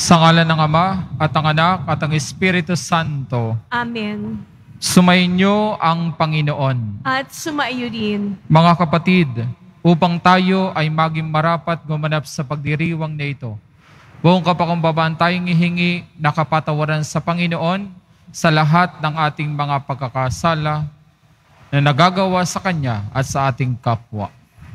Sa ngalan ng Ama, at ang Anak, at ang Espiritu Santo. Amen. Sumainyo ang Panginoon. At sumaiyo din. Mga kapatid, upang tayo ay maging marapat gumanap sa pagdiriwang na ito, buong kapakumbabaan tayong ihingi na kapatawaran sa Panginoon sa lahat ng ating mga pagkakasala na nagagawa sa Kanya at sa ating kapwa.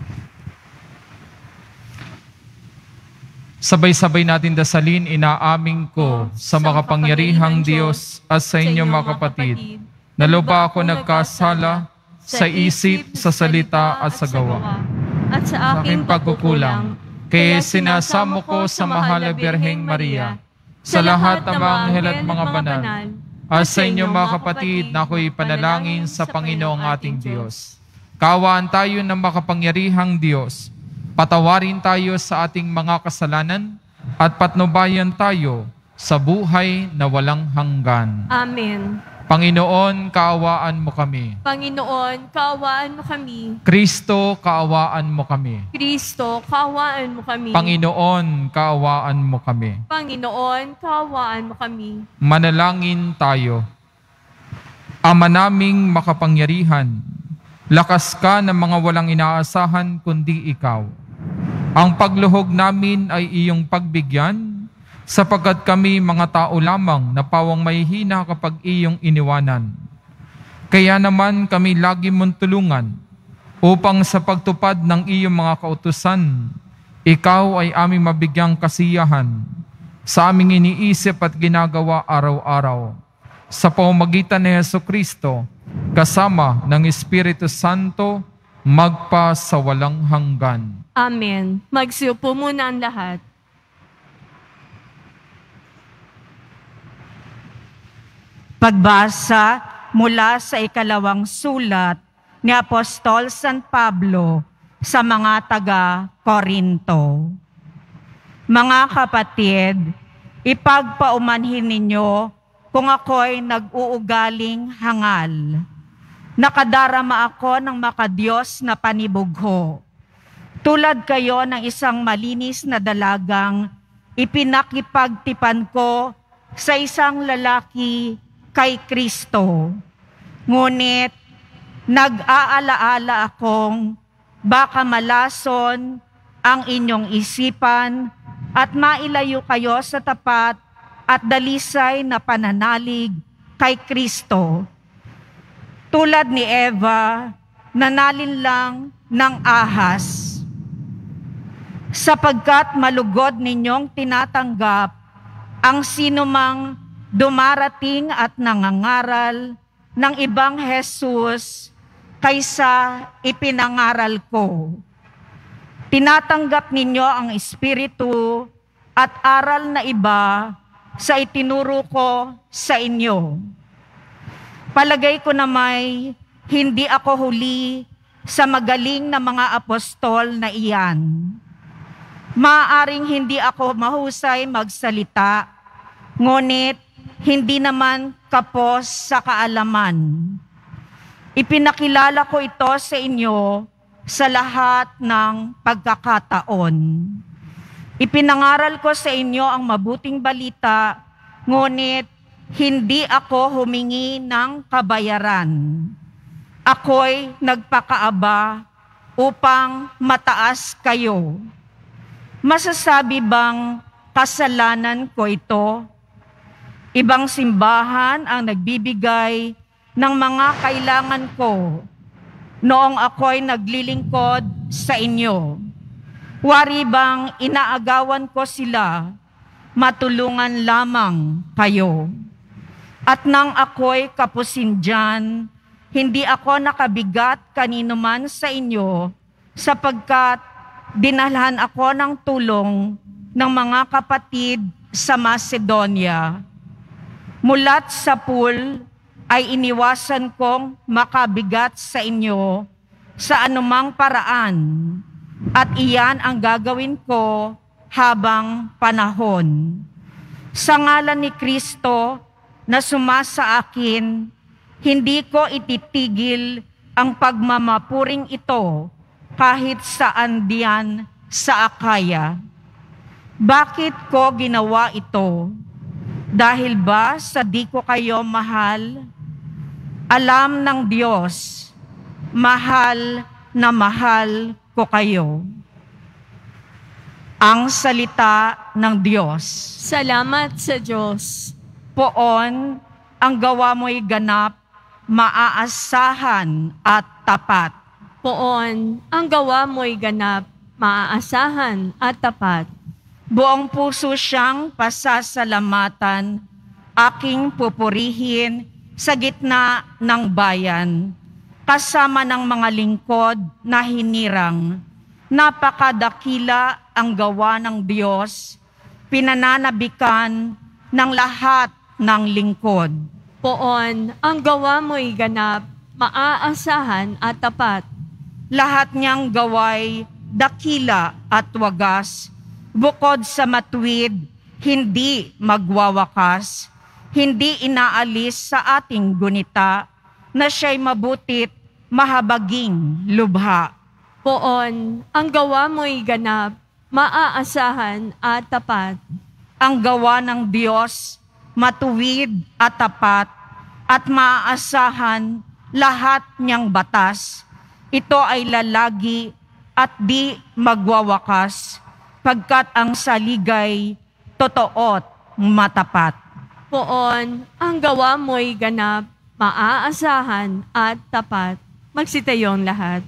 Sabay-sabay natin dasalin, inaamin ko sa makapangyarihang Diyos at sa inyo mga kapatid, na lubha ako nagkasala sa isip, sa salita at sa gawa, at sa aking pagkukulang. Kaya sinasamo ko sa mahal na Birheng Maria, sa lahat ng mga anghel at mga banal, at sa inyo mga kapatid na ako'y panalangin sa Panginoong ating Diyos. Kaawaan tayo ng makapangyarihang Diyos, patawarin tayo sa ating mga kasalanan at patnubayan tayo sa buhay na walang hanggan. Amen. Panginoon, kaawaan mo kami. Panginoon, kaawaan mo kami. Kristo, kaawaan mo kami. Kristo, kaawaan mo kami. Panginoon, kaawaan mo kami. Panginoon, kaawaan mo kami. Manalangin tayo. Ama naming makapangyarihan, lakas ka ng mga walang inaasahan kundi ikaw. Ang pagluhog namin ay iyong pagbigyan, sapagkat kami mga tao lamang na pawang mahihina kapag iyong iniwanan. Kaya naman kami lagi mong tulungan upang sa pagtupad ng iyong mga kautusan, ikaw ay aming mabigyang kasiyahan sa aming iniisip at ginagawa araw-araw. Sa pamamagitan ni Jesucristo, kasama ng Espiritu Santo, magpa sa walang hanggan. Amen. Magsiupo muna ang lahat. Pagbasa mula sa ikalawang sulat ni Apostol San Pablo sa mga taga-Korinto. Mga kapatid, ipagpaumanhin ninyo kung ako'y nag-uugaling hangal. Nakadarama ako ng makadiyos na panibugho. Tulad kayo ng isang malinis na dalagang ipinakipagtipan ko sa isang lalaki kay Kristo. Ngunit nag-aalaala akong baka malason ang inyong isipan at mailayo kayo sa tapat at dalisay na pananalig kay Kristo. Tulad ni Eva, nanalin lang ng ahas. Sapagkat malugod ninyong tinatanggap ang sinumang dumarating at nangangaral ng ibang Jesus kaysa ipinangaral ko. Tinatanggap ninyo ang Espiritu at aral na iba sa itinuro ko sa inyo. Palagay ko na may hindi ako huli sa magaling na mga apostol na iyan. Maaaring hindi ako mahusay magsalita, ngunit hindi naman kapos sa kaalaman. Ipinakilala ko ito sa inyo sa lahat ng pagkakataon. Ipinangaral ko sa inyo ang mabuting balita, ngunit hindi ako humingi ng kabayaran. Ako'y nagpakaaba upang mataas kayo. Masasabi bang kasalanan ko ito? Ibang simbahan ang nagbibigay ng mga kailangan ko noong ako'y naglilingkod sa inyo. Wari bang inaagawan ko sila, matulungan lamang kayo. At nang ako'y kapusin dyan, hindi ako nakabigat kanino man sa inyo, sapagkat dinalhan ako ng tulong ng mga kapatid sa Macedonia. Mulat sa pool ay iniwasan kong makabigat sa inyo sa anumang paraan, at iyan ang gagawin ko habang panahon. Sa ngalan ni Kristo na sumasa akin, hindi ko ititigil ang pagmamapuring ito kahit saan diyan sa Akaya. Bakit ko ginawa ito? Dahil ba sa di ko kayo mahal? Alam ng Diyos, mahal na mahal ko kayo. Ang salita ng Diyos. Salamat sa Diyos. Poon, ang gawa mo'y ganap, maaasahan at tapat. Poon, ang gawa mo'y ganap, maaasahan at tapat. Buong puso siyang pasasalamatan, aking pupurihin sa gitna ng bayan, kasama ng mga lingkod na hinirang. Napakadakila ang gawa ng Diyos, pinananabikan ng lahat ng lingkod. Poon, ang gawa mo'y ganap, maaasahan at tapat. Lahat niyang gaway, dakila at wagas, bukod sa matuwid, hindi magwawakas, hindi inaalis sa ating gunita, na siya'y mabutit, mahabaging lubha. Poon, ang gawa mo'y ganap, maaasahan at tapat. Ang gawa ng Diyos, matuwid at tapat, at maaasahan lahat niyang batas. Ito ay lalagi at di magwawakas, pagkat ang saligay totoo't matapat. Poon, ang gawa mo'y ganap, maaasahan at tapat. Magsitayong lahat.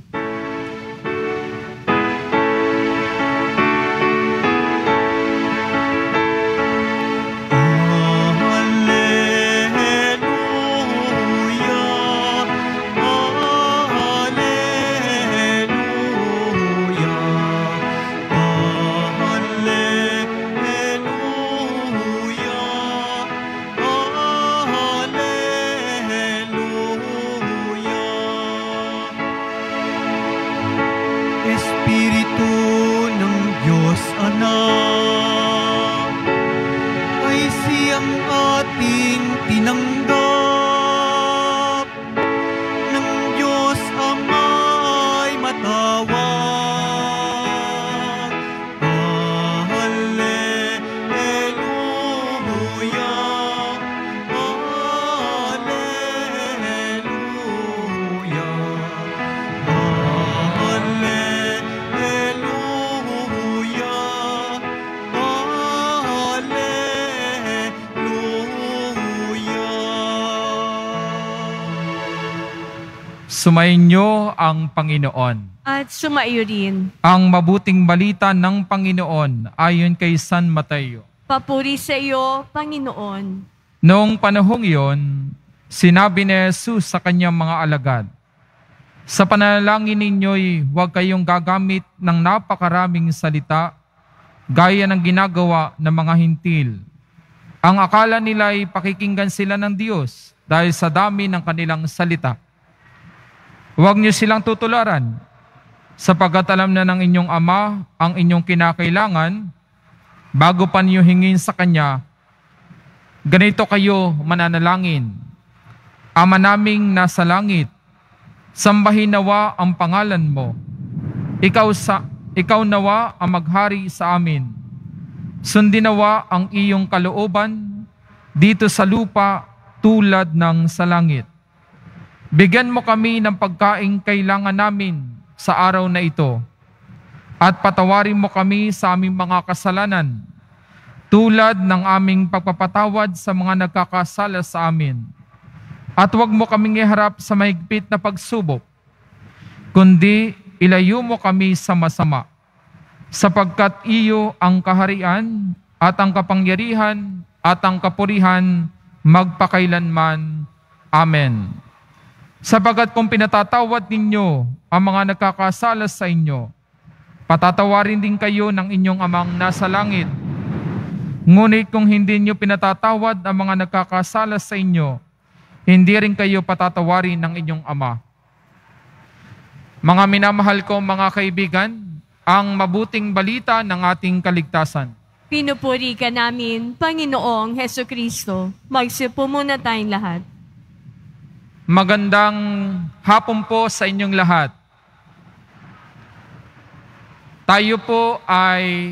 Espiritu ng Diyos Anak, ay siyang ating tinanggap, ng Diyos Ama ay matawag. Alleluia, Alleluia, Sumainyo ang Panginoon. At sumaiyo rin. Ang mabuting balita ng Panginoon ayon kay San Mateo. Papuri sa iyo, Panginoon. Noong panahong iyon, sinabi ni Jesus sa kanyang mga alagad, "Sa panalangin ninyo'y huwag kayong gagamit ng napakaraming salita gaya ng ginagawa ng mga hintil. Ang akala nila ay pakikinggan sila ng Diyos dahil sa dami ng kanilang salita. Huwag niyo silang tutularan, sapagkat alam na ng inyong Ama ang inyong kinakailangan bago pa niyo hingin sa Kanya. Ganito kayo mananalangin: Ama naming nasa langit, sambahin nawa ang pangalan mo. Ikaw nawa ang maghari sa amin. Sundin nawa ang iyong kalooban dito sa lupa tulad ng sa langit. Bigyan mo kami ng pagkaing kailangan namin sa araw na ito, at patawarin mo kami sa aming mga kasalanan, tulad ng aming pagpapatawad sa mga nagkakasala sa amin. At huwag mo kaming iharap sa mahigpit na pagsubok, kundi ilayo mo kami sa masama, sapagkat iyo ang kaharian at ang kapangyarihan at ang kapurihan magpakailanman. Amen. Sapagkat kung pinatatawad ninyo ang mga nagkakasala sa inyo, patatawarin din kayo ng inyong Amang nasa langit. Ngunit kung hindi nyo pinatatawad ang mga nagkakasala sa inyo, hindi rin kayo patatawarin ng inyong Ama. Mga minamahal ko mga kaibigan, ang mabuting balita ng ating kaligtasan. Pinupuri ka namin, Panginoong Hesukristo. Magsipo muna tayong lahat. Magandang hapon po sa inyong lahat. Tayo po ay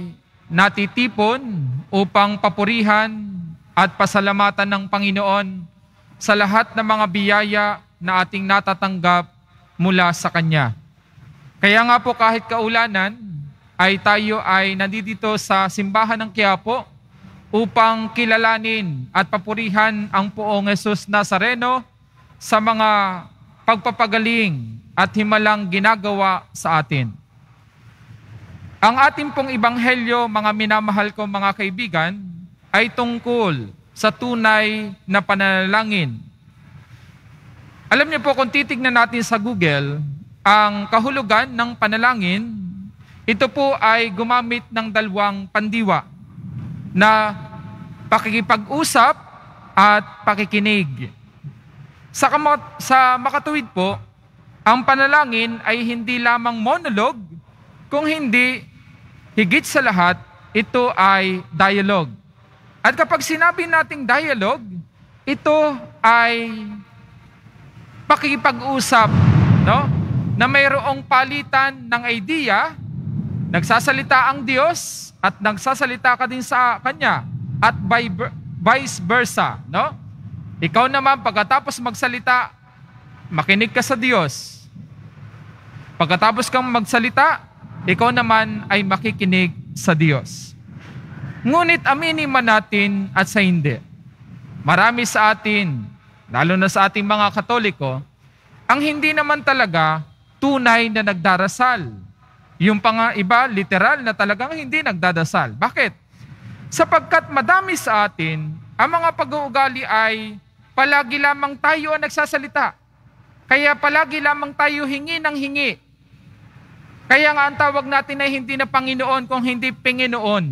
natitipon upang papurihan at pasalamatan ng Panginoon sa lahat ng mga biyaya na ating natatanggap mula sa Kanya. Kaya nga po kahit kaulanan, ay tayo ay nandito sa simbahan ng Quiapo upang kilalanin at papurihan ang Poong Jesus Nazareno sa mga pagpapagaling at himalang ginagawa sa atin. Ang ating pong ebanghelyo, mga minamahal ko mga kaibigan, ay tungkol sa tunay na pananalangin. Alam niyo po, kung titignan natin sa Google, ang kahulugan ng panalangin, ito po ay gumamit ng dalawang pandiwa na pakikipag-usap at pakikinig. Sa makatuwid po, ang panalangin ay hindi lamang monologue, kung hindi, higit sa lahat, ito ay dialogue. At kapag sinabi nating dialogue, ito ay pakikipag-usap, no? Na mayroong palitan ng idea, nagsasalita ang Diyos at nagsasalita ka din sa Kanya at vice versa, no? Ikaw naman pagkatapos magsalita, makinig ka sa Diyos. Pagkatapos kang magsalita, ikaw naman ay makikinig sa Diyos. Ngunit aminin man natin at sa hindi, marami sa atin, lalo na sa ating mga Katoliko, ang hindi naman talaga tunay na nagdarasal. Yung iba, literal na talagang hindi nagdadasal. Bakit? Sapagkat madami sa atin, ang mga pag-uugali ay palagi lamang tayo ang nagsasalita. Kaya palagi lamang tayo hingi ng hingi. Kaya nga ang tawag natin ay hindi na Panginoon kung hindi Panginoon.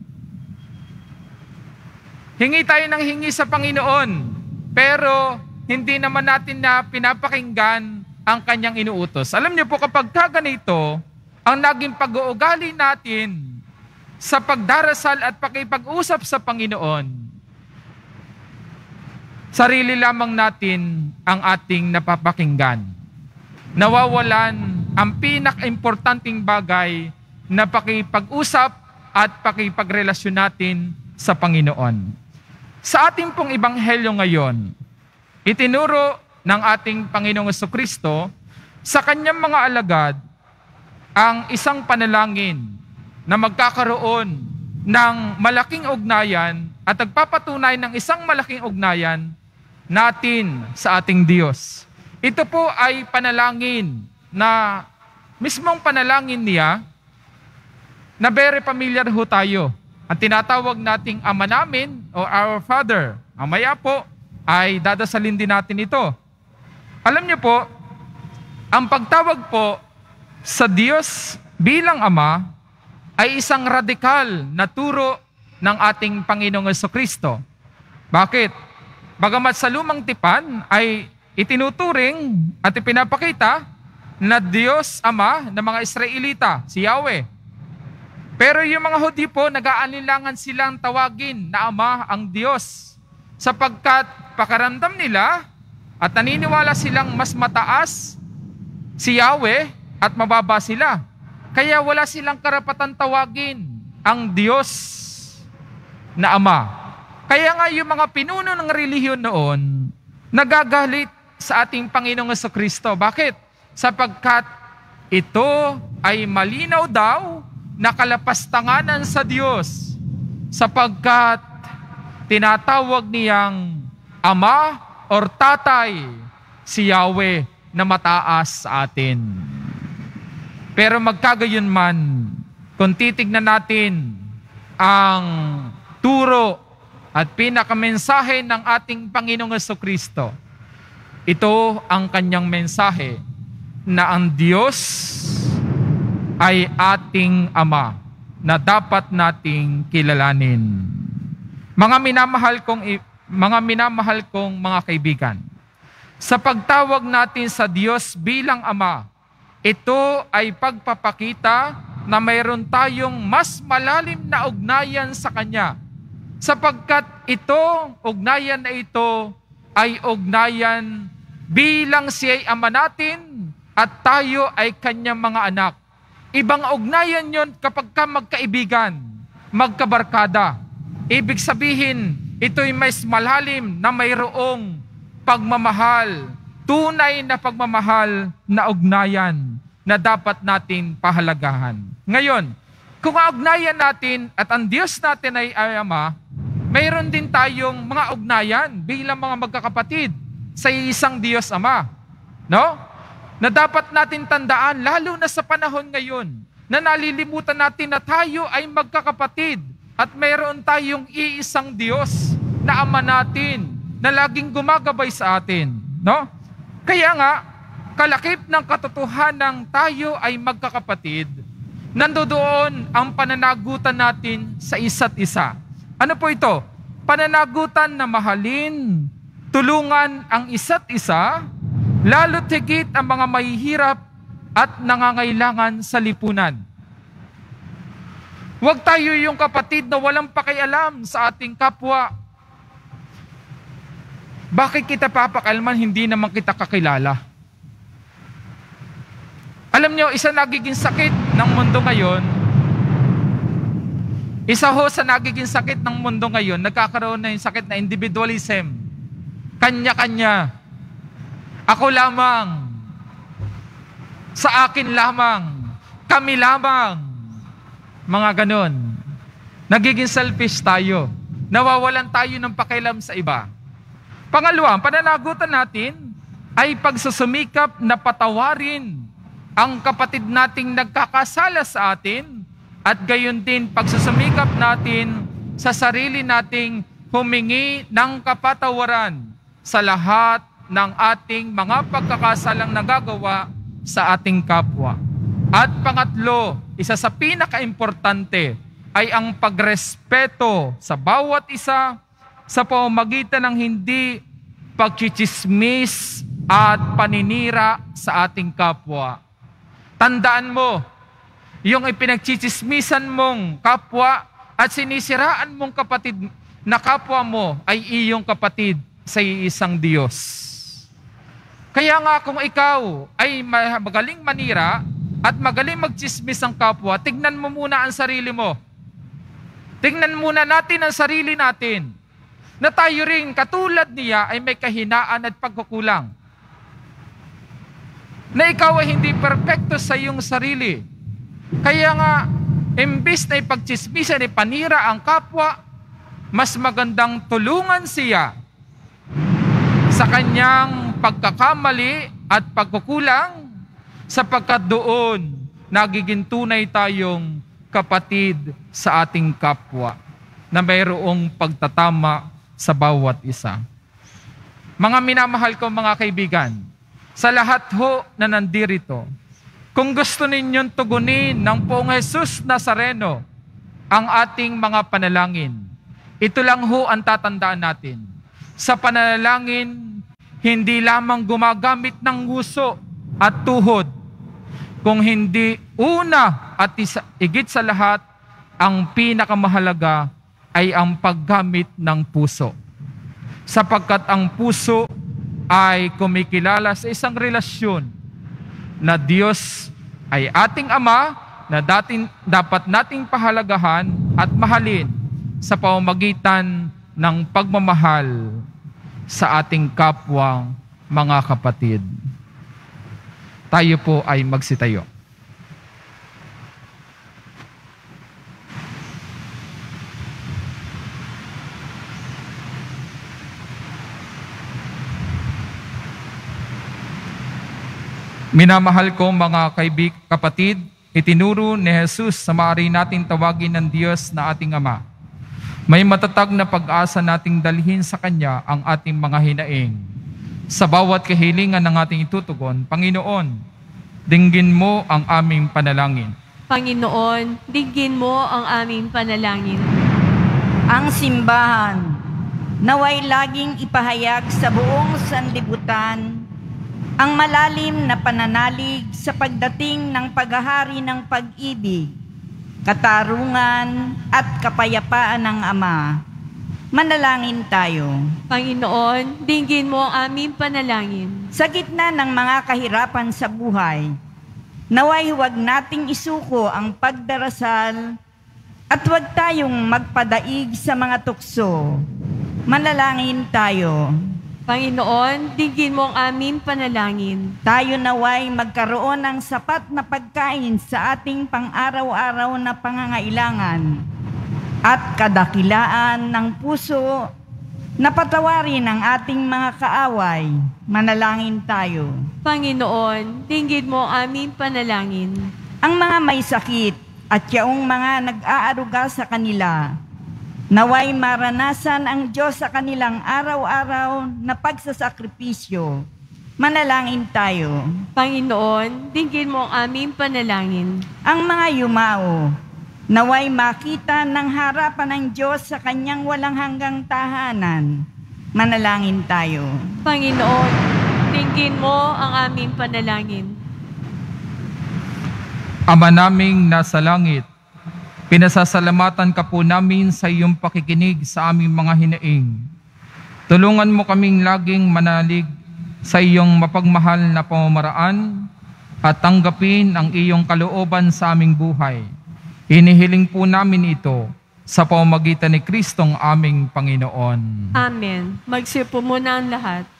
Hingi tayo ng hingi sa Panginoon, pero hindi naman natin na pinapakinggan ang Kanyang inuutos. Alam niyo po, kapag ganito, ang naging pag-uugali natin sa pagdarasal at pakipag-usap sa Panginoon, sarili lamang natin ang ating napapakinggan. Nawawalan ang pinaka-importanting bagay na pakipag-usap at pakipagrelasyon natin sa Panginoon. Sa ating pong ebanghelyo ngayon, itinuro ng ating Panginoong Jesucristo sa Kanyang mga alagad ang isang panalangin na magkakaroon ng malaking ugnayan at nagpapatunay ng isang malaking ugnayan natin sa ating Diyos. Ito po ay panalangin na mismong panalangin niya na very familiar ho tayo. Ang tinatawag nating Ama namin o Our Father. Mamaya po ay dadasalin din natin ito. Alam niyo po, ang pagtawag po sa Diyos bilang Ama ay isang radikal na turo ng ating Panginoong Jesucristo. Bakit? Bagamat sa lumang tipan ay itinuturing at ipinapakita na Diyos Ama ng mga Israelita, si Yahweh. Pero yung mga Hudyo po, nag-aalinlangan silang tawagin na Ama ang Diyos sapagkat pakaramdam nila at naniniwala silang mas mataas si Yahweh at mababa sila. Kaya wala silang karapatan tawagin ang Diyos na Ama. Kaya nga yung mga pinuno ng relihiyon noon, nagagalit sa ating Panginoong Jesucristo. Bakit? Sapagkat ito ay malinaw daw na kalapastanganan sa Diyos sapagkat tinatawag niyang Ama or Tatay si Yahweh na mataas sa atin. Pero magkagayon man, kung titignan natin ang turo at pinakamensahe ng ating Panginoong Jesucristo, ito ang kanyang mensahe na ang Diyos ay ating Ama na dapat nating kilalanin. Mga minamahal kong mga kaibigan, sa pagtawag natin sa Diyos bilang Ama, ito ay pagpapakita na mayroon tayong mas malalim na ugnayan sa Kanya. Sapagkat ugnayan na ito ay ugnayan bilang siya ay Ama natin at tayo ay Kanyang mga anak. Ibang ugnayan yon kapag ka magkaibigan. magkabarkada. Ibig sabihin, ito'y mas malalim na mayroong pagmamahal, tunay na pagmamahal na ugnayan na dapat natin pahalagahan. Ngayon, kung ang ugnayan natin at ang Diyos natin ay Ama, mayroon din tayong mga ugnayan bilang mga magkakapatid sa isang Diyos Ama. No? Na dapat natin tandaan, lalo na sa panahon ngayon, na nalilimutan natin na tayo ay magkakapatid at mayroon tayong iisang Diyos na Ama natin na laging gumagabay sa atin. No? Kaya nga, kalakip ng katotohanan tayo ay magkakapatid, nandoon ang pananagutan natin sa isa't isa. Ano po ito? Pananagutan na mahalin, tulungan ang isa't isa, lalo't higit ang mga mahihirap at nangangailangan sa lipunan. Huwag tayo yung kapatid na walang pakialam sa ating kapwa. Bakit kita papakalman, hindi naman kita kakilala? Alam nyo, isa nagiging sakit ng mundo ngayon, isa ho sa nagiging sakit ng mundo ngayon, nagkakaroon na yung sakit na individualism. Kanya-kanya. Ako lamang. Sa akin lamang. Kami lamang. Mga ganon. Nagiging selfish tayo. Nawawalan tayo ng pakialam sa iba. Pangalawa, ang pananagutan natin ay pagsusumikap na patawarin ang kapatid nating nagkakasala sa atin at gayon din pagsusumikap natin sa sarili nating humingi ng kapatawaran sa lahat ng ating mga pagkakasalang nagagawa sa ating kapwa. At pangatlo, isa sa pinaka-importante ay ang pagrespeto sa bawat isa sa pamamagitan ng hindi pagchichismis at paninira sa ating kapwa. Tandaan mo, yung ipinagchichismisan mong kapwa at sinisiraan mong kapatid na kapwa mo ay iyong kapatid sa iisang Diyos. Kaya nga kung ikaw ay magaling manira at magaling magchismis ang kapwa, tignan mo muna ang sarili mo. Tignan muna natin ang sarili natin na tayo rin katulad niya ay may kahinaan at pagkukulang. Na ikaw ay hindi perpekto sa iyong sarili. Kaya nga, imbis na ipagchismisan, ipanira ang kapwa, mas magandang tulungan siya sa kanyang pagkakamali at pagkukulang, sapagkat doon nagiging tunay tayong kapatid sa ating kapwa na mayroong pagtatama sa bawat isa. Mga minamahal ko mga kaibigan, sa lahat ho na nandirito, kung gusto ninyong tugunin ng Poong Jesus Nazareno ang ating mga panalangin, ito lang ho ang tatandaan natin. Sa panalangin, hindi lamang gumagamit ng nguso at tuhod, kung hindi una at higit sa lahat, ang pinakamahalaga ay ang paggamit ng puso. Sapagkat ang puso ay kumikilala sa isang relasyon na Diyos ay ating Ama na dapat nating pahalagahan at mahalin sa pamamagitan ng pagmamahal sa ating kapwa mga kapatid. Tayo po ay magsitayo. Minamahal ko mga kapatid, itinuro ni Jesus sa maaari nating tawagin ng Diyos na ating Ama. May matatag na pag-asa nating dalhin sa Kanya ang ating mga hinaing. Sa bawat kahilingan ng ating itutugon, Panginoon, dinggin mo ang aming panalangin. Panginoon, dinggin mo ang aming panalangin. Ang simbahan, naway laging ipahayag sa buong sanlibutan ang malalim na pananalig sa pagdating ng paghahari ng pag-ibig, katarungan at kapayapaan ng Ama. Manalangin tayo. Panginoon, dinggin mo ang aming panalangin. Sa gitna ng mga kahirapan sa buhay, naway huwag nating isuko ang pagdarasal At huwag tayong magpadaig sa mga tukso. Manalangin tayo. Panginoon, dinggin mo ang aming panalangin. Tayo naway magkaroon ng sapat na pagkain sa ating pang-araw-araw na pangangailangan at kadakilaan ng puso na patawarin ang ating mga kaaway. Manalangin tayo. Panginoon, dinggin mo ang aming panalangin. Ang mga may sakit at yaong mga nag-aaruga sa kanila, naway maranasan ang Diyos sa kanilang araw-araw na pagsasakripisyo. Manalangin tayo. Panginoon, dinggin mo ang aming panalangin. Ang mga yumao, naway makita ng harapan ng Diyos sa kanyang walang hanggang tahanan. Manalangin tayo. Panginoon, dinggin mo ang aming panalangin. Ama naming nasa langit, pinasasalamatan ka po namin sa iyong pakikinig sa aming mga hinaing. Tulungan mo kaming laging manalig sa iyong mapagmahal na pamamaraan at tanggapin ang iyong kalooban sa aming buhay. Hinihiling po namin ito sa pamamagitan ni Kristong aming Panginoon. Amen. Magsipo muna ang lahat.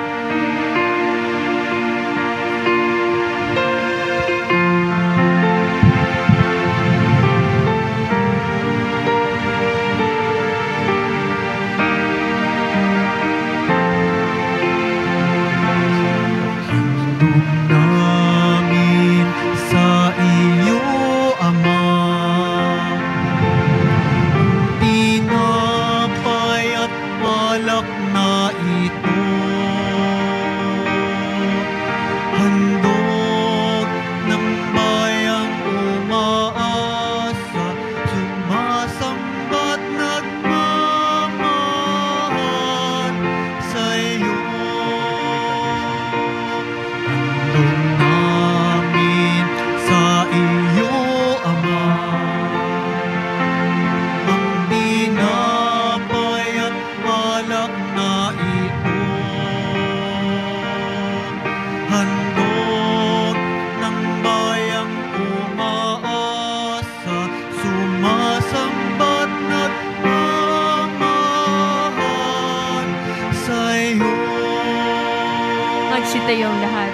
namin sa iyo, Ama, tinapay at palak na ito, handog ng bayang umaasa, sumasamba't nagmamahal sa iyo. Handog namin sa iyo, Ama, ang tinapay at palak na ito, handog ng bayang umaasa, sumasamba't nagmamahal sa iyo. Magsitayong lahat.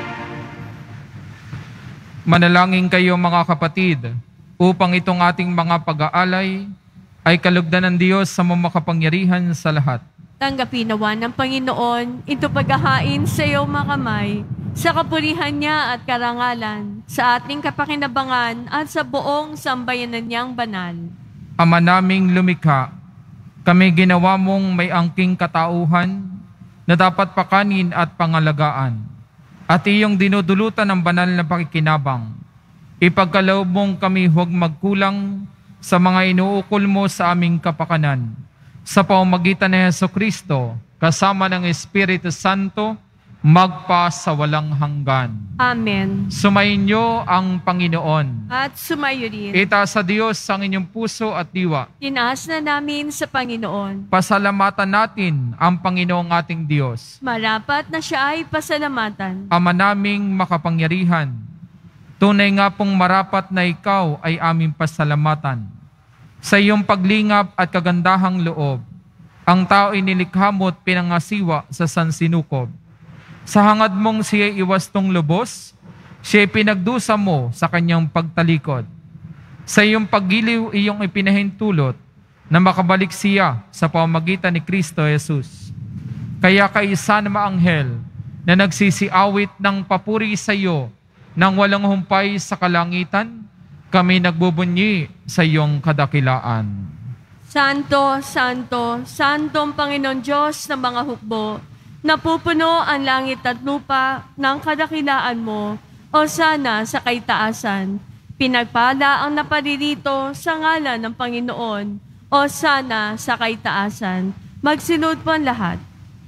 Manalangin kayo mga kapatid, upang itong ating mga pag-aalay ay kalugdan ng Diyos sa makapangyarihan sa lahat. Tanggapin nawa ng Panginoon ito paghahain sa iyong mga kamay, sa kapurihan niya at karangalan, sa ating kapakinabangan at sa buong sambayanan niyang banal. Ama naming lumikha, kami ginawa mong may angking katauhan na dapat pakanin at pangalagaan, at iyong dinudulutan ng banal na pakikinabang. Ipagkaloob mong kami huwag magkulang sa mga inuukol mo sa aming kapakanan. Sa pamamagitan ni Jesucristo, kasama ng Espiritu Santo, magpa sa walang hanggan. Amen. Sumainyo ang Panginoon. At sumayo rin. Itaas sa Diyos ang inyong puso at diwa. Tinaas na namin sa Panginoon. Pasalamatan natin ang Panginoong ating Diyos. Marapat na siya ay pasalamatan. Ama naming makapangyarihan, tunay nga pong marapat na ikaw ay aming pasalamatan. Sa iyong paglingap at kagandahang loob, ang tao inilikha mo at pinangasiwa sa sansinukob. Sa hangad mong siya'y iwastong lubos, siya'y pinagdusa mo sa kanyang pagtalikod. Sa iyong paggiliw iyong ipinahintulot na makabalik siya sa pamamagitan ni Kristo Jesus. Kaya kaisa na maanghel na nagsisiawit ng papuri sa iyo nang walang humpay sa kalangitan, kami nagbubunyi sa iyong kadakilaan. Santo, Santo, Santo ang Panginoon Diyos ng mga hukbo, napupuno ang langit at lupa ng kadakilaan mo, o sana sa kaitaasan. Pinagpala ang naparirito sa ngalan ng Panginoon, o sana sa kaitaasan. Magsunod po ang lahat.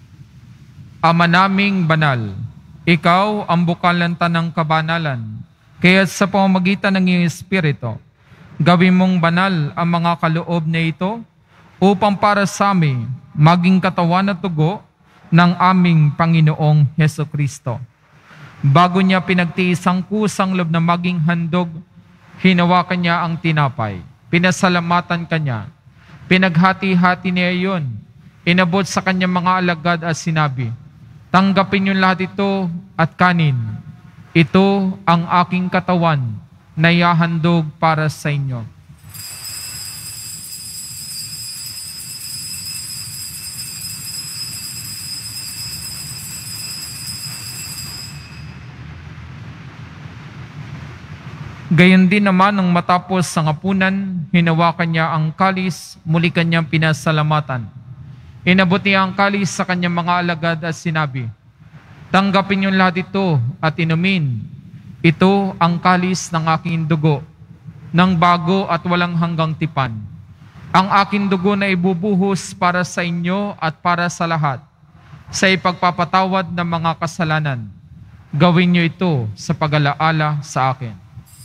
Ama naming banal, ikaw ang bukal ng tanang kabanalan, kaya sa pamamagitan ng iyong Espiritu, gawin mong banal ang mga kaloob na ito upang para sa amin maging katawan at tugo ng aming Panginoong Hesukristo. Bago niya pinagtiis ang kusang loob na maging handog, hinawakan niya ang tinapay. pinasalamatan kanya. Pinaghati-hati niya iyon. Inabot sa kanyang mga alagad at sinabi, tanggapin niyo lahat ito at kanin. Ito ang aking katawan na ihahandog para sa inyo. Gayon din naman nang matapos ang hapunan, hinawakan niya ang kalis, muli kanyang pinasalamatan. Inabot niya ang kalis sa kanyang mga alagad at sinabi, tanggapin niyo lahat ito at inumin. Ito ang kalis ng aking dugo, ng bago at walang hanggang tipan. Ang aking dugo na ibubuhos para sa inyo at para sa lahat, sa ipagpapatawad ng mga kasalanan. Gawin niyo ito sa pag-alaala sa akin.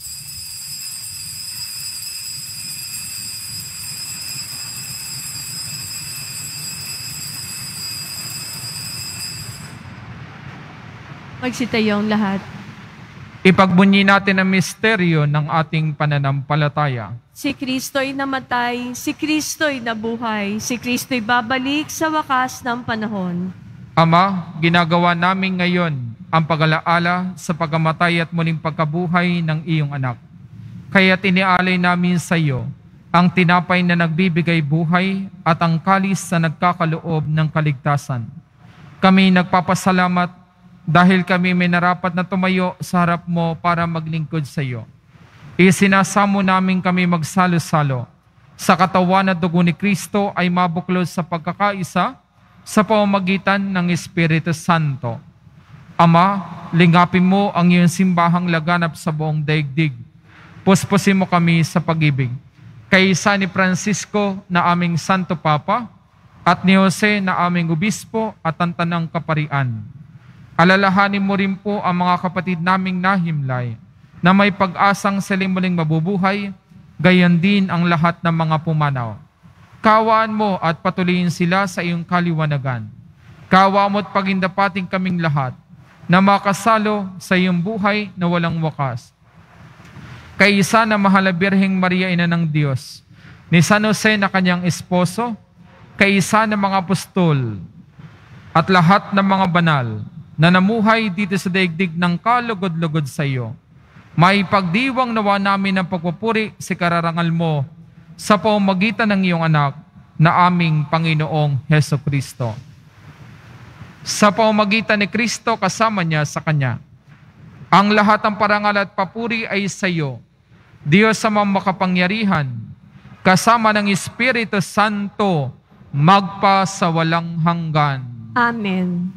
Magsitayong lahat. Ipagbunyi natin ang misteryo ng ating pananampalataya. Si Kristo'y namatay, si Kristo'y nabuhay, si Kristo'y babalik sa wakas ng panahon. Ama, ginagawa namin ngayon ang pag-alaala sa pagkamatay at muling pagkabuhay ng iyong anak. Kaya tinialay namin sa iyo ang tinapay na nagbibigay buhay at ang kalis na nagkakaloob ng kaligtasan. Kami nagpapasalamat dahil kami may narapat na tumayo sa harap mo para maglingkod sa iyo. Isinasamo namin kami magsalo-salo sa katawan at dugo ni Kristo ay mabuklod sa pagkakaisa sa pamamagitan ng Espiritu Santo. Ama, lingapin mo ang iyong simbahang laganap sa buong daigdig. Puspusin mo kami sa pag-ibig. Kaysa ni Francisco na aming Santo Papa at ni Jose na aming Obispo at ang Tanang Kaparian. Alalahanin mo rin po ang mga kapatid naming nahimlay na may pag-asang silang muling mabubuhay, gayon din ang lahat ng mga pumanaw. Kaawaan mo at patuloyin sila sa iyong kaliwanagan. Kaawaan mo at pagindapating kaming lahat na makasalo sa iyong buhay na walang wakas. Kay isa na mahal na Birheng Maria, Ina ng Diyos, ni San Jose na kanyang esposo, kay isa ng mga apostol, at lahat ng mga banal na namuhay dito sa daigdig ng kalugod-lugod sa iyo. May pagdiwang nawa namin ng pagpupuri sa kararangal mo sa pamamagitan ng iyong anak na aming Panginoong Hesukristo. Sa pamamagitan ni Kristo kasama niya sa Kanya, ang lahat ng parangal at papuri ay sa iyo, Diyos sa makapangyarihan, kasama ng Espiritu Santo, magpa sa walang hanggan. Amen.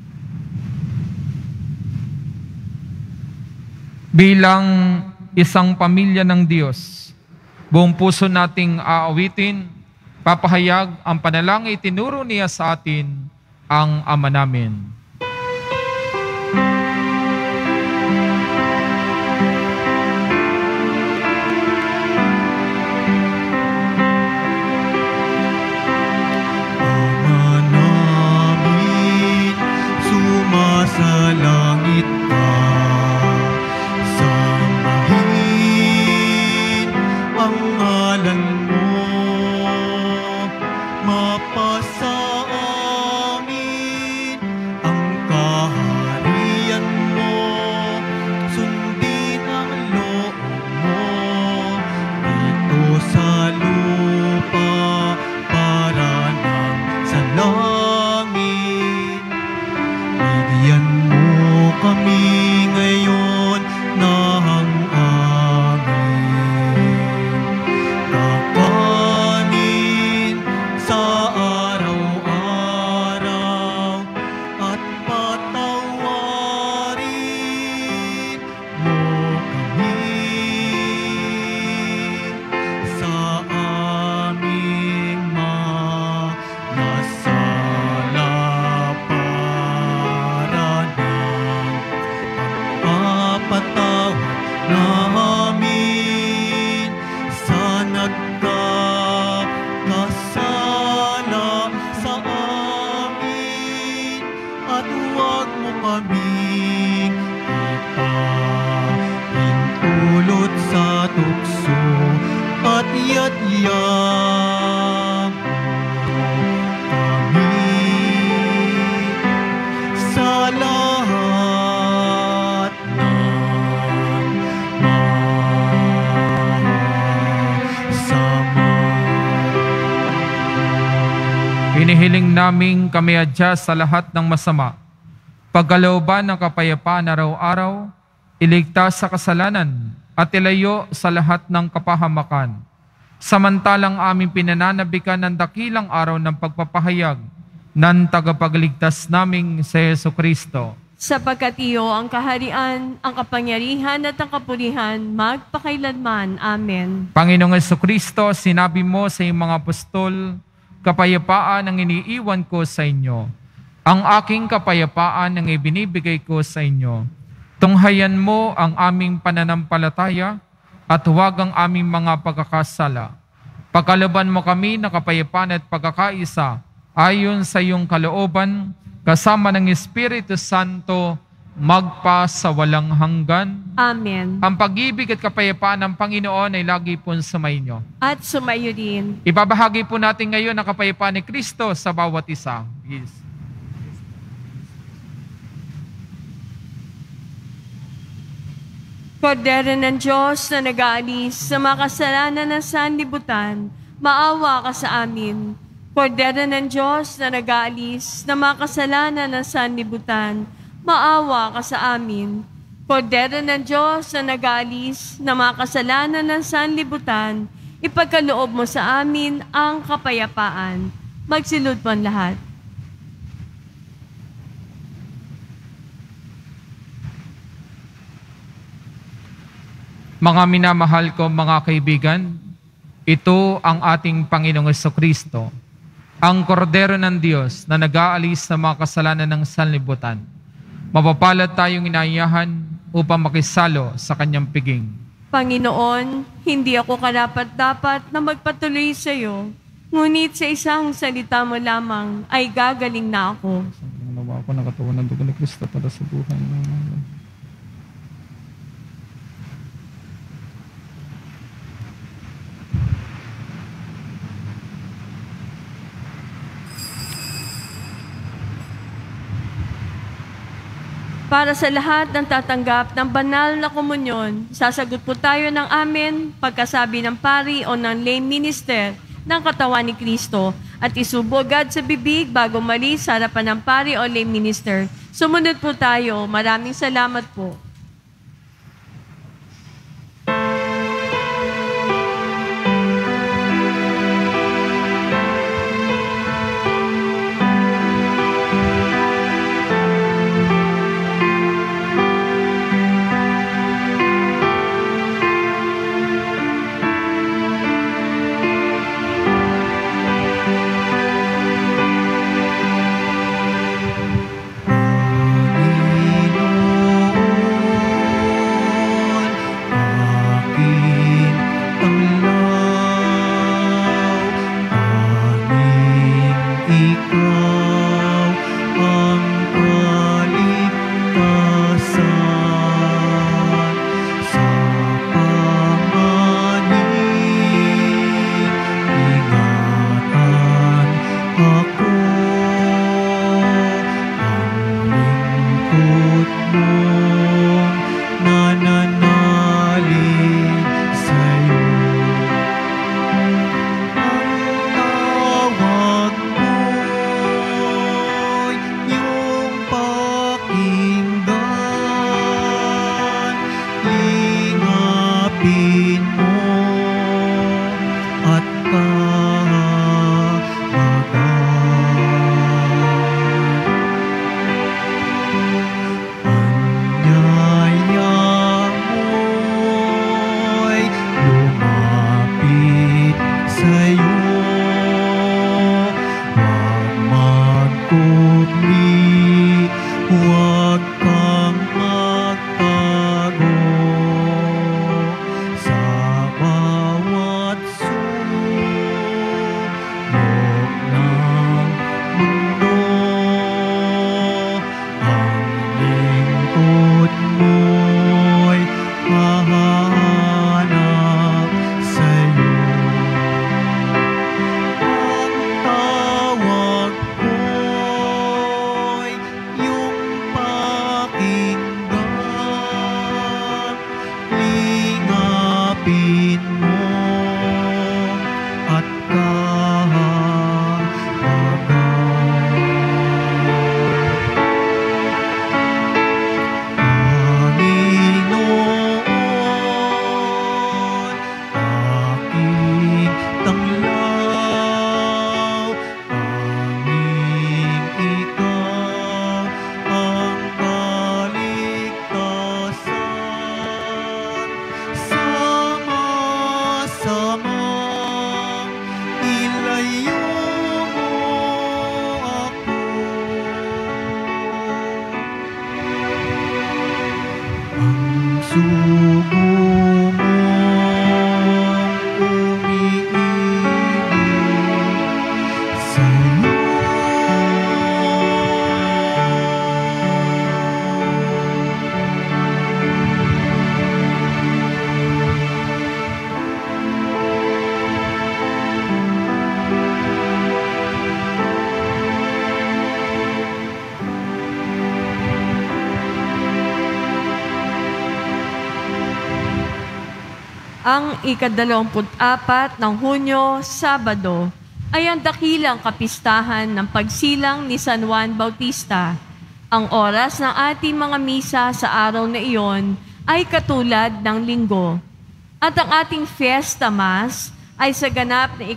Bilang isang pamilya ng Diyos, buong puso nating aawitin, papahayag ang panalangin itinuro niya sa atin, ang Ama namin. Ama namin, sumasalangit ka. Sambahin ang ngalan mo, mapasa amin ang kaharian mo, sundin ang loob mo dito sa lupa para nang sa langit. Bigyan mo kami ngayon ng aming kakanin sa araw-araw at patawarin mo kami sa aming mga nasala para ng pagpapatawad namin sa nagkakasala sa amin, at huwag mo kaming ipahintulot sa tukso at yatyak kami sa lahat ng mahasama. Hinihiling naming kami adya sa lahat ng masama, pagkalooban ng kapayapaan araw-araw, iligtas sa kasalanan, at ilayo sa lahat ng kapahamakan. Samantalang aming pinananabikan ng dakilang araw ng pagpapahayag ng tagapagligtas naming si Yesu Kristo. Sapagkat iyo ang kaharian, ang kapangyarihan at ang kapulihan, magpakailanman. Amen. Panginoong Yesu Kristo, sinabi mo sa iyong mga apostol, kapayapaan ang iniiwan ko sa inyo. Ang aking kapayapaan ang ibinibigay ko sa inyo. Tunghayan mo ang aming pananampalataya at huwag ang aming mga pagkakasala. Pagkalooban mo kami ng kapayapaan at pagkakaisa ayon sa iyong kalooban, kasama ng Espiritu Santo, magpa sa walang hanggan. Amen. Ang pag-ibig at kapayapaan ng Panginoon ay lagi pong sumainyo. At sumayo din. Ibabahagi po natin ngayon ang kapayapaan ni Kristo sa bawat isa. Yes. Kordero ng Diyos na nag-aalis sa mga kasalanan ng sanlibutan, maawa ka sa amin. Kordero ng Diyos na nag-aalis sa mga kasalanan ng sanlibutan, maawa ka sa amin. Kordero ng Diyos na nag-aalis na mga kasalanan ng sanlibutan, ipagkaloob mo sa amin ang kapayapaan. Magsilod po ang lahat. Mga minamahal ko mga kaibigan, ito ang ating Panginoong Jesucristo, ang kordero ng Diyos na nag-aalis sa mga kasalanan ng sanlibutan. Mapapalad tayong inaayahan upang makisalo sa kanyang piging. Panginoon, hindi ako karapat-dapat na magpatuloy sa iyo, ngunit sa isang salita mo lamang ay gagaling na ako. Nawa ako ng katawan ng dugo ni Kristo para sa buhay ng Para sa lahat ng tatanggap ng banal na komunyon, sasagot po tayo ng amen pagkasabi ng pari o ng lay minister ng katawan ni Kristo at isubo agad sa bibig bago mali sa harapan ng pari o lay minister. Sumunod po tayo. Maraming salamat po. Ang 24 ng Hunyo, Sabado, ay ang dakilang kapistahan ng pagsilang ni San Juan Bautista. Ang oras ng ating mga misa sa araw na iyon ay katulad ng linggo. At ang ating Fiesta Mass ay sa ganap na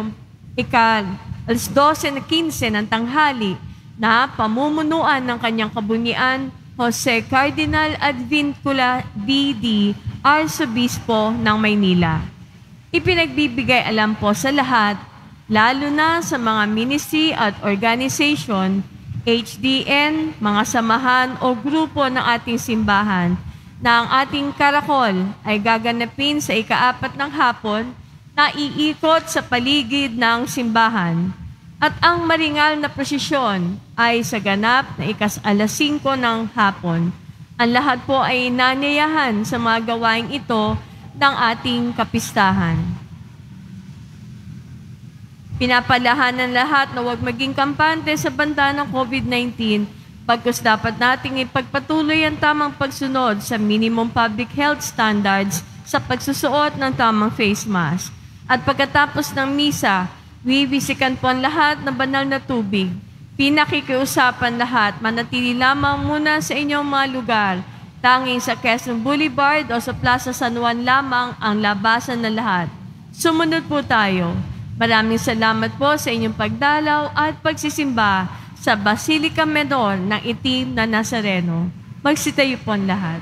12:15 ng tanghali na pamumunuan ng kanyang kabunyian Jose Cardinal Advincula D.D., Arsobispo ng Maynila. Ipinagbibigay alam po sa lahat, lalo na sa mga ministry at organization, HDN, mga samahan o grupo ng ating simbahan, na ang ating karakol ay gaganapin sa 4 ng hapon na iikot sa paligid ng simbahan. At ang maringal na prosesyon ay sa ganap na 5:00 ng hapon. Ang lahat po ay inanyayahan sa mga gawaing ito ng ating kapistahan. Pinapalahanan lahat na huwag maging kampante sa banta ng COVID-19, pagkus dapat nating ipagpatuloy ang tamang pagsunod sa minimum public health standards sa pagsusuot ng tamang face mask. At pagkatapos ng misa, wiwisikan po ang lahat ng banal na tubig. Pinakikiusapan lahat, manatili lamang muna sa inyong mga lugar. Tanging sa Quezon Boulevard o sa Plaza San Juan lamang ang labasan ng lahat. Sumunod po tayo. Maraming salamat po sa inyong pagdalaw at pagsisimba sa Basilica Menor ng Itim na Nazareno. Magsitayo po ang lahat.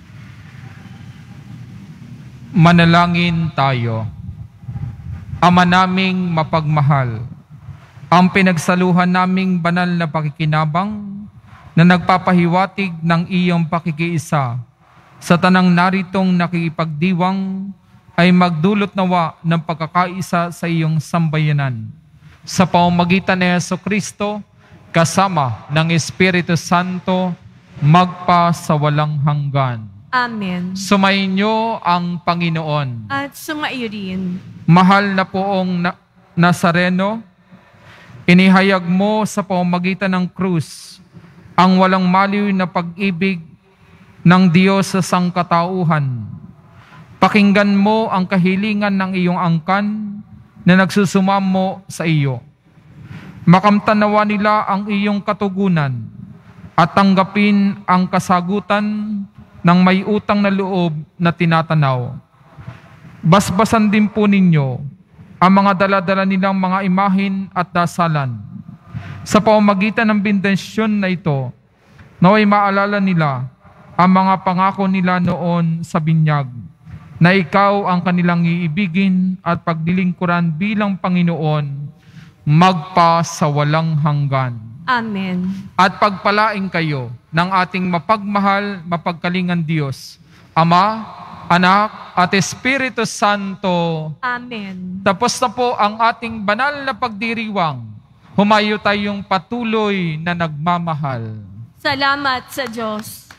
Manalangin tayo. Ama naming mapagmahal, ang pinagsaluhan naming banal na pakikinabang na nagpapahiwatig ng iyong pakikiisa sa tanang naritong nakikipagdiwang ay magdulot nawa ng pagkakaisa sa iyong sambayanan. Sa pamamagitan ni Jesucristo, kasama ng Espiritu Santo, magpa sa walang hanggan. Amen. Sumainyo ang Panginoon. At sumaiyo rin. Mahal na poong Nazareno, inihayag mo sa pamamagitan ng krus ang walang maliw na pag-ibig ng Diyos sa sangkatauhan. Pakinggan mo ang kahilingan ng iyong angkan na nagsusumamo sa iyo. Makamtanawa nila ang iyong katugunan at tanggapin ang kasagutan ng may utang na loob na tinatanaw. Basbasan din po ninyo ang mga dala-dala nilang mga imahin at dasalan. Sa pamamagitan ng bendensyon na ito, naway maalala nila ang mga pangako nila noon sa binyag, na ikaw ang kanilang iibigin at paglilingkuran bilang Panginoon, magpa sa walang hanggan. Amen. At pagpalain kayo ng ating mapagmahal, mapagkalingan Diyos, Ama, Anak, at Espiritu Santo. Amen. Tapos na po ang ating banal na pagdiriwang. Humayo tayong patuloy na nagmamahal. Salamat sa Diyos.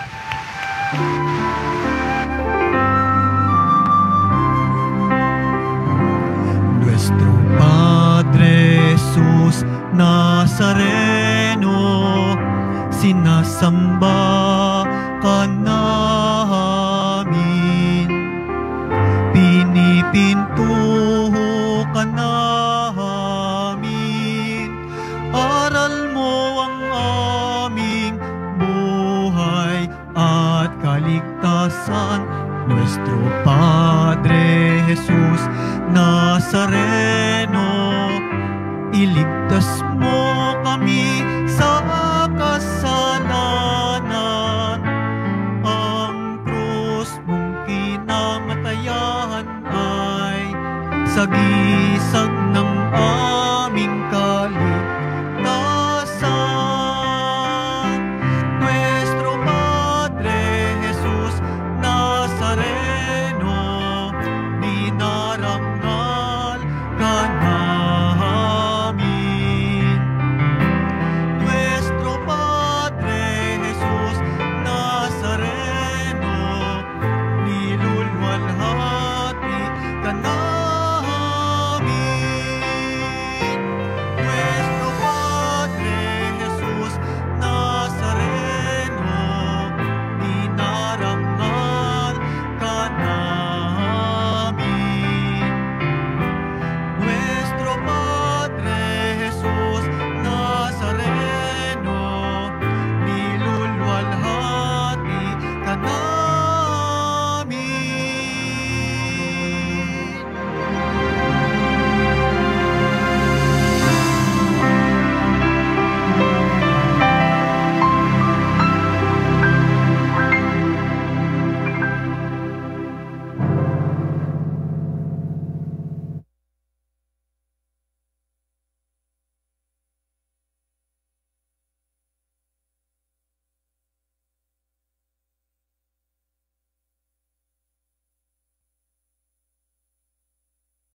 Nuestro Padre Jesus Nazareno, sinasamba ka namin, pinipintuho ka namin, aral mo ang aming buhay at kaligtasan. Nuestro Padre Jesus Nazareno, iligtas mo kami sa kasalanan. Ang krus mong kinamatayan ay sagisag ng aming